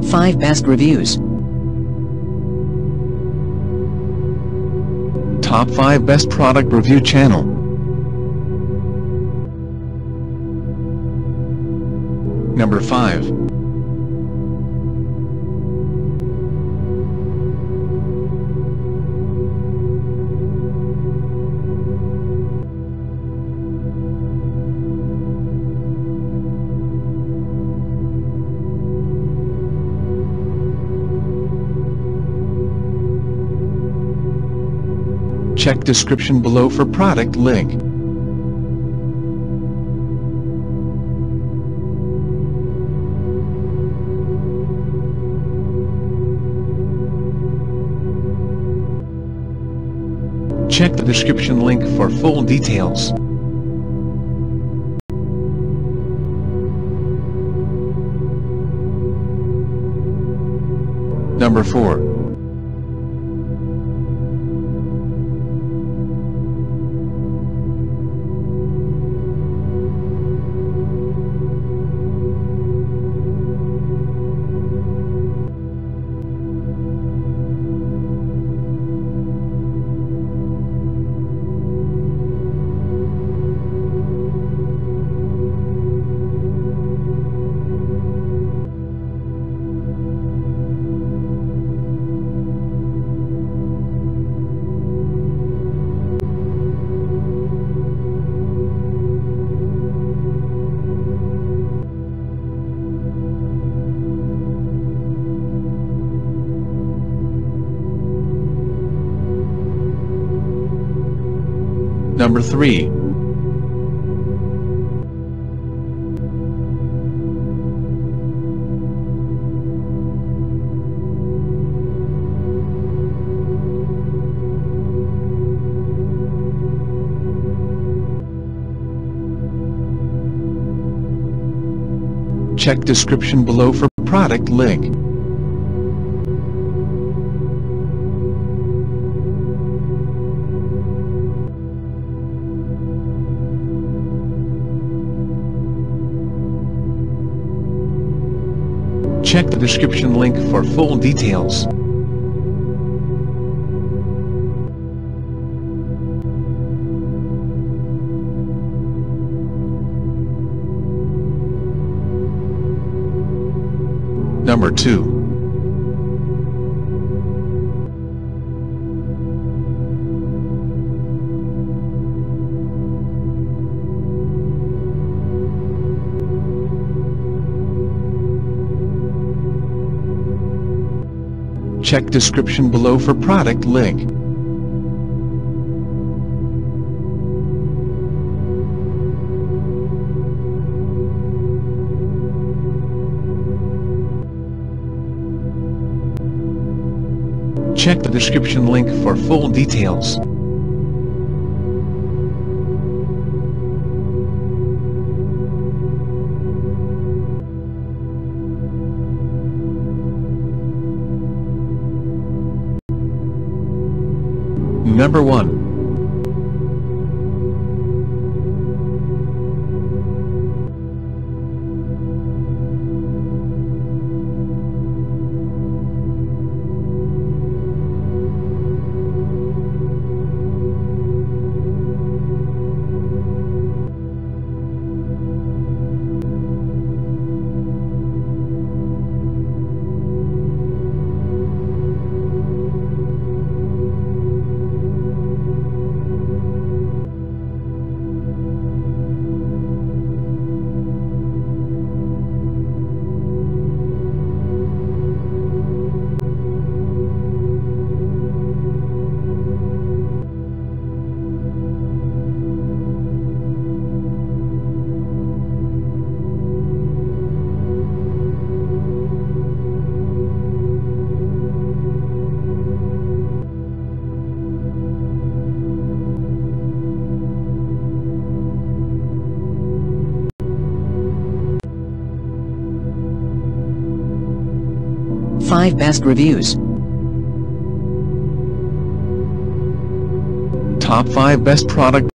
5 Best Reviews. Top 5 Best Product Review Channel. Number 5. Check description below for product link. Check the description link for full details. Number 4. Number 3. Check description below for product link. Check the description link for full details. Number 2. Check description below for product link. Check the description link for full details. Number 1. Five Best Reviews. Top 5 Best Product